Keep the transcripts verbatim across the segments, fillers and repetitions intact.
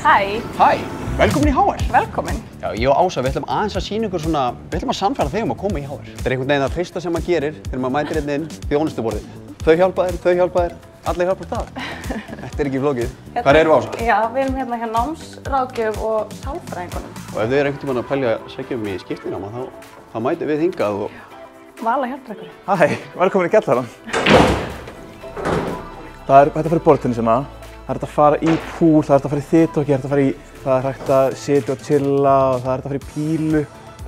Hæ. Hæ, velkomin í H R. Velkomin. Já, ég og Ása, við ætlum aðeins að sýna ykkur svona, við ætlum að sannfæra þig um að koma í H R. Þetta er einhvern veginn að fyrsta sem maður gerir þegar maður mætir hérna inn þjónustuborðið. Þau hjálpa þér, þau hjálpa þér, allir hjálpa það. Þetta er ekki flókið. Hvar erum við, Ása? Já, við erum hérna hjá námsráðgjöf og sálfræðingunum. Og ef þið er einhvern tímann að pælja að sækja um í skiptináma, þá, þá mætum við hingað og... Vala hjálpar ykkur. Hæ, velkomin í kjallarann. Það er hægt að fara í borðtennisuna, það er hægt að fara í púl, það er hægt að fara í þytóki, það er hægt að fara í, það er hægt að sitja og chilla og það er hægt að fara í pílu.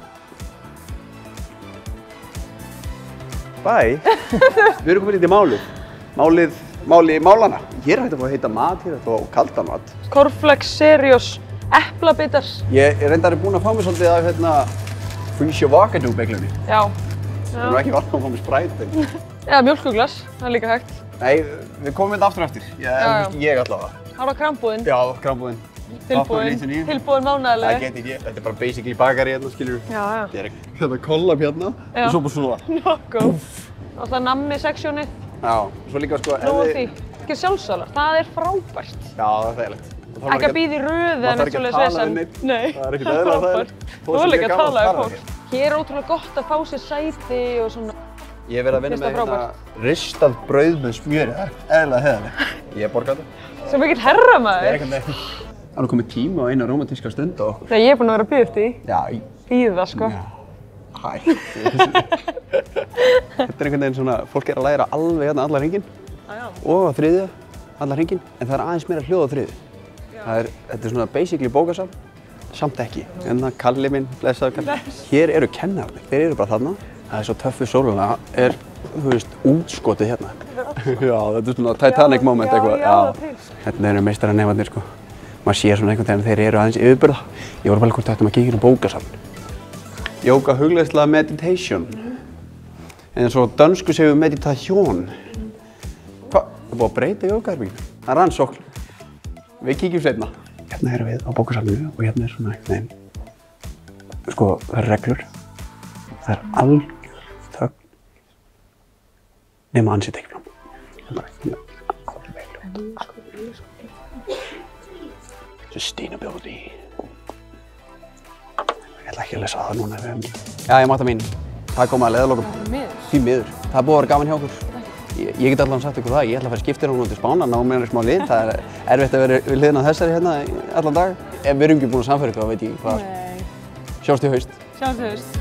Bæ! Við erum komin í Málið. Málið, máli málana. Hér er hægt að fá að heita mat, hér er hægt að fá kaldan mat. Cornflakes, Seriós, eplabitar. Ég er reyndar búinn að fá mér svolítið af hérna Freeze Vakadú beglunni. Já. Við erum ekki vant að fá mér spræt. Eða mjólkuglas, það er líka hægt. Nei, við komum þetta aftur eftir. Ég, Já, já. ég allavega. Hára krambúðin. Já, krambúðin. Tilbúin, tilbúin mánaðarlega. Það get ekki, þetta er bara basically bakari hérna, skilur við. Já, já. Þetta er hérna kollab hérna Já. og svo bara svona. Nokkuð. Alltaf nammi-seksjónið. Já, svo líka sko... Nú og því. Ekki sjálfsalar, það er frábært. Já, það er þægilegt. Ekki að bíða í röðu en eitt svoleiðis vesen. Nei, það er ekkert eðlilega þægilegt. Þú er líka að tala um fólk. Hér er ótrúlega gott að fá sér sæti og svona. Ég hef verið að vinna með hérna ristað brauð með smjöri, það er eðlilega heiðarlegt. Ég borga þetta. Sem mikill herramaður. Það er ekkert neitt. Það er komið tíma á eina rómantíska stund á okkur. Nei, ég er búinn að vera að bíða eftir því. Já. Bíða, sko. Já. Hæ. Þetta er einhvern veginn svona, fólk er að læra alveg hérna allan hringinn. Og á þriðja, allan hringinn, en það er aðeins meira hljóð á þriðju. Það er, þetta er svona basically bókasal, samt ekki. Hérna, Kalli minn, blessaður Kalli. Hér eru kennararnir, þeir eru bara þarna. Það er svo töff við sóluna, er, þú veist, útskotið hérna. Já, þetta er svona Titanic moment eitthvað. Já, hérna eru meistaranemarnir, sko. Maður sér svona einhvern veginn þeir eru aðeins yfirburða. Ég voru bara hvort ættum að kíkja inn á bókasalinn. Jóga hugleiðsla meditation. En svo dönsku segjum við meditation. Hvað? Það er búið að breyta jógaherberginu. Það er rannsókn. Við kíkjum seinna. Hérna erum við á bókasalinu og hérna er svona einhvern veginn. Sko, það eru reglur. Það er algjör þögn. Nema hann sitt ekki fram. Það er bara hérna. Sustainability. Ég ætla ekki að lesa það núna ef við hefum ekki. Já, ég máta mín. Það kom að leiðarlokum. Því miður. Það er búið að vera gaman hjá okkur. Ég, ég get allan sagt ykkur það. Ég ætla að fara skiptir hún út í Spána, ná mér smá lið. Það er erfitt að vera við hliðina á þessari hérna allan dag. Ef við erum ekki búin að samfæra ykkur, þá veit ég hvað. Sjáumst í haust. Sjáumst í haust.